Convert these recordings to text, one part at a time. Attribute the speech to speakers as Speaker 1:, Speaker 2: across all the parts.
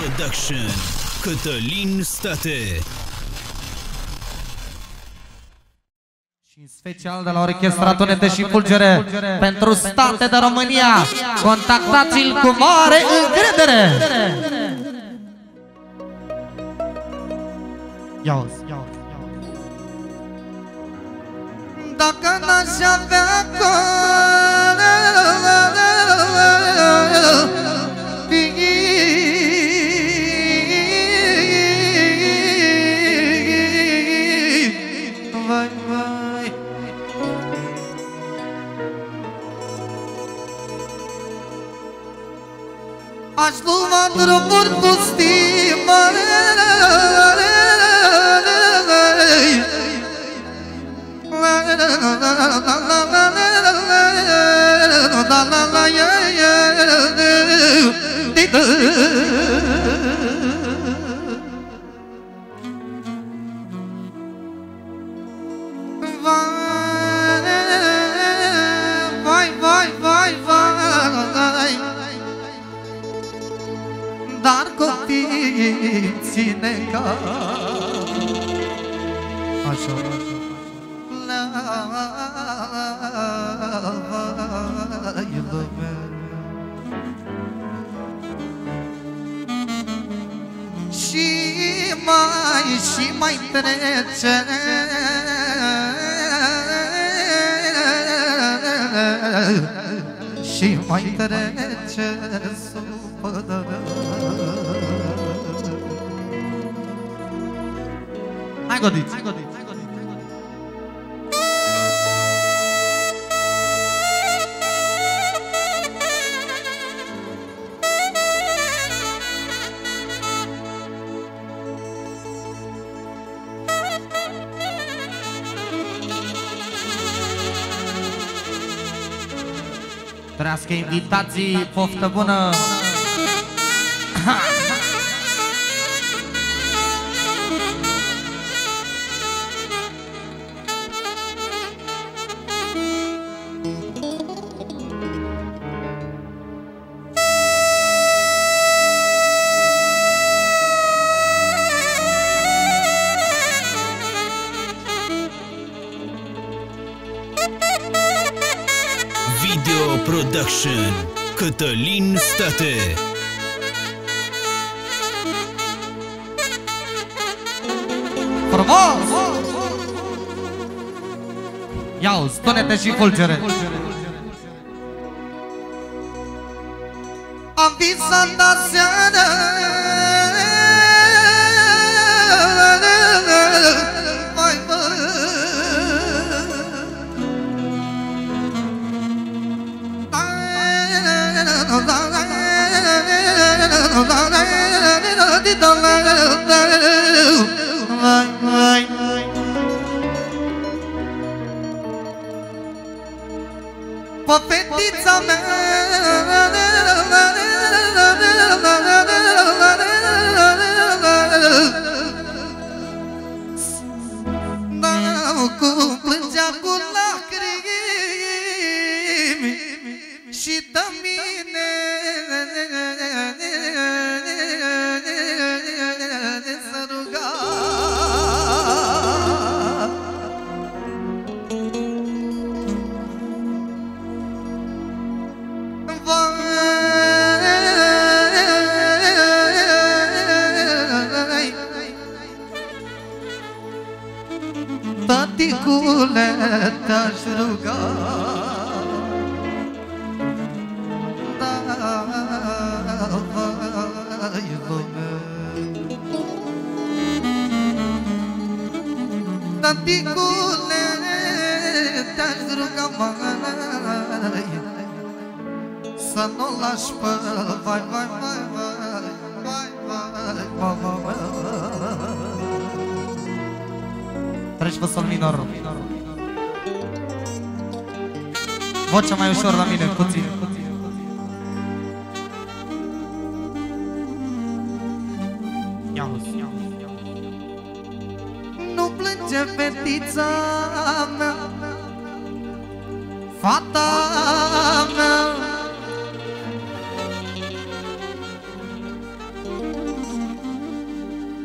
Speaker 1: Production, Cătălin State.
Speaker 2: Și special de la Orchestra Tunete și Fulgere pentru State de România. Contactați-l cu mare încredere. Ia-o-ți. Dacă n-aș avea aș lua drumuri pustii, dar copii ține ca așa, și mai trece și mai trece supărarea. Hai godiți, hai godiți. Trească invitații, poftă bună!
Speaker 1: Video Production, Cătălin State.
Speaker 2: Frumos! Ia-uzi, Tunete și Fulgere. Am visat aseară pe fetița mea, cum plângea cu lacrimi și de mine să ruga. Tăticule, te-aș ruga, da, vai, lume. Tăticule, te-aș ruga, mai, să nu lași pe, vai, vai, vai, vai, vai, vai, vai, vai. Treci pe sol minor. Vocea mai ușor la mine, puțin. Nu plânge fetița mea, fata mea,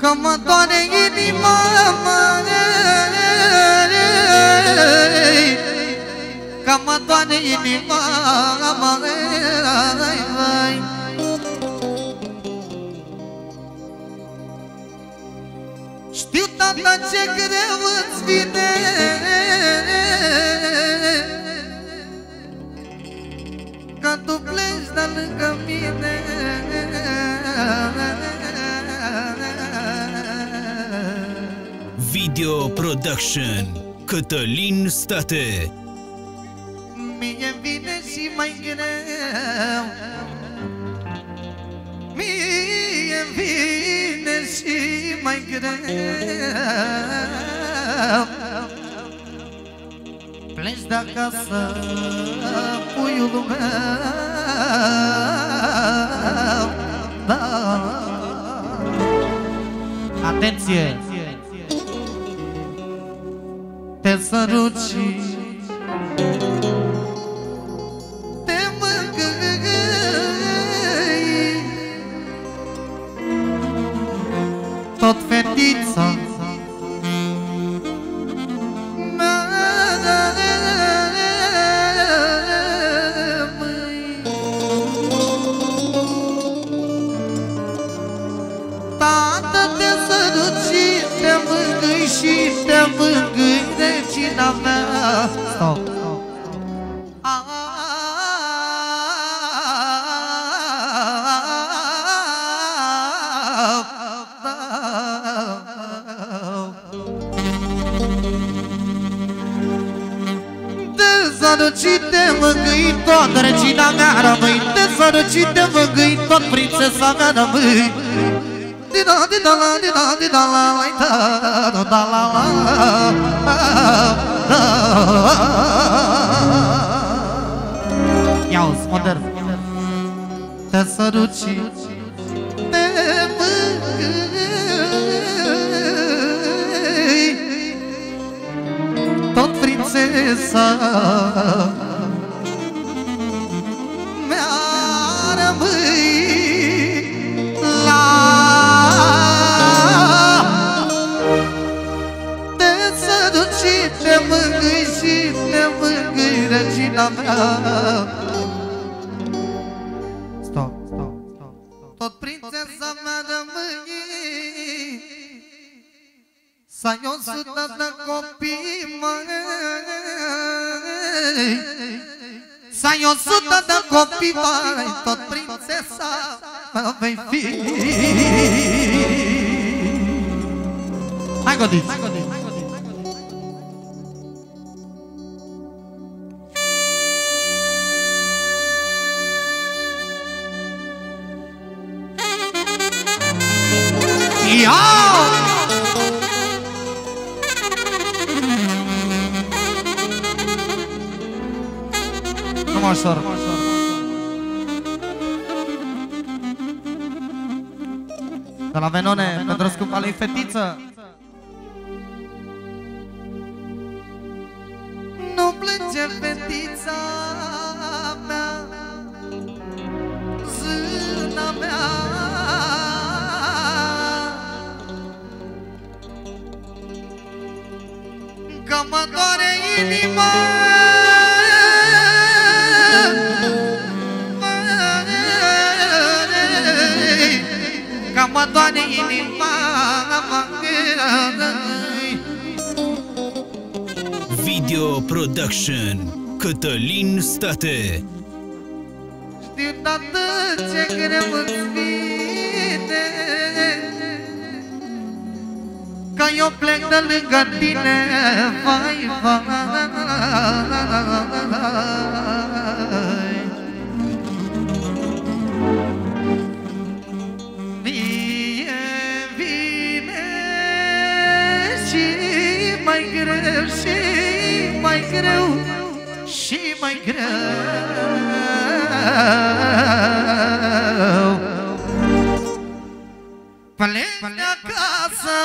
Speaker 2: că mă doare inima, măi, că mă doare inima, măi. Știu, tata, ce greu îți vine că tu pleci de lângă mine.
Speaker 1: Video Production Cătălin State.
Speaker 2: Mie vine și mai greu, mie vine și mai greu. Pleci de acasă, puiul meu, da. Atenție! Te sărut și te mângâi, tot fetița mea, tată, te sărut și te mângâi și te mângâi, regina mea. Stop. Te sărut și te mângâi, tot regina mea rămâi. Te sărut și te mângâi, tot prințesa mea rămâi. Ia-uzi, modern. Te sărut și te mângâi, tot prințesa mea rămâi. Te mângâi și te mângâi, regina mea. Stop, stop, stop. Tot prințesa mea rămâi. Să ai 100 de copii, măi, să ai 100 de copii, măi, tot prințesa mea vei fi. Hai, godiți! Ușor. De la Venone, pentru scumpa lui fetiță. Nu plânge fetița mea, zâna mea, că mă doare inima, că mă doare inima.
Speaker 1: Video Production Cătălin State.
Speaker 2: Știu, tată, ce greu îți vine că eu plec de lângă tine, vai, vai. Mie vine și mai greu, și mai greu, și mai greu. Pleci de acasă,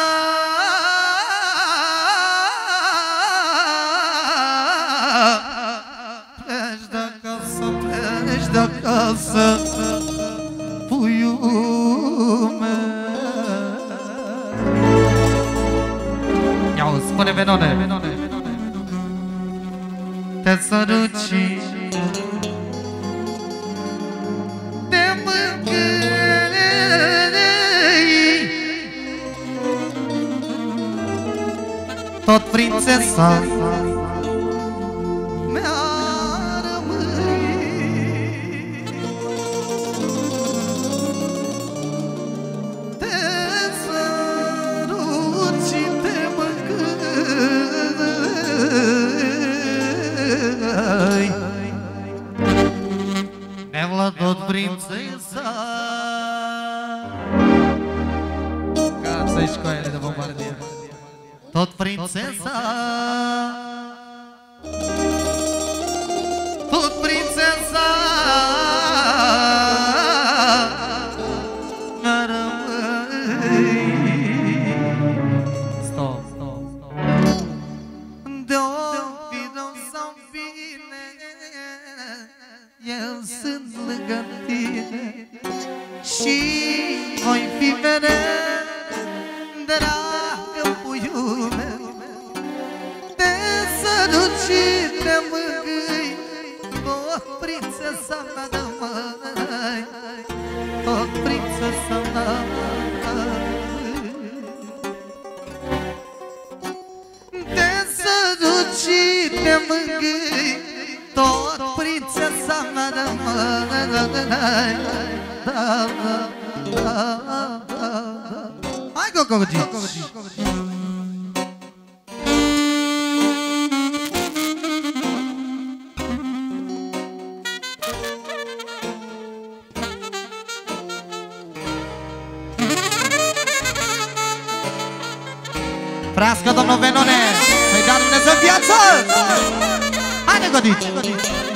Speaker 2: pleci de acasă, pleci de acasă, puiul meu. domnule Venone. Te sărut și te mângâi, tot prințesa mea rămâi. Te sărut și te mângâi, ne-am tot prințesa. Ca să-i școaiele de bombardier. Tot prințesa, tot prințesa mea rămâi. Stop, stop, stop. De-o fi rău sau bine, eu sunt lângă tine și voi fi mereu dragă puiul meu. Te sărut și te mângâi, tot prințesa mea rămâi, tot prințesa mea rămâi. Te sărut și te mângâi, tot prințesa mea rămâi. Hai, Gogogi! Frească domnul Venone, să-i dea Dumnezeu viață! Haide, Godici!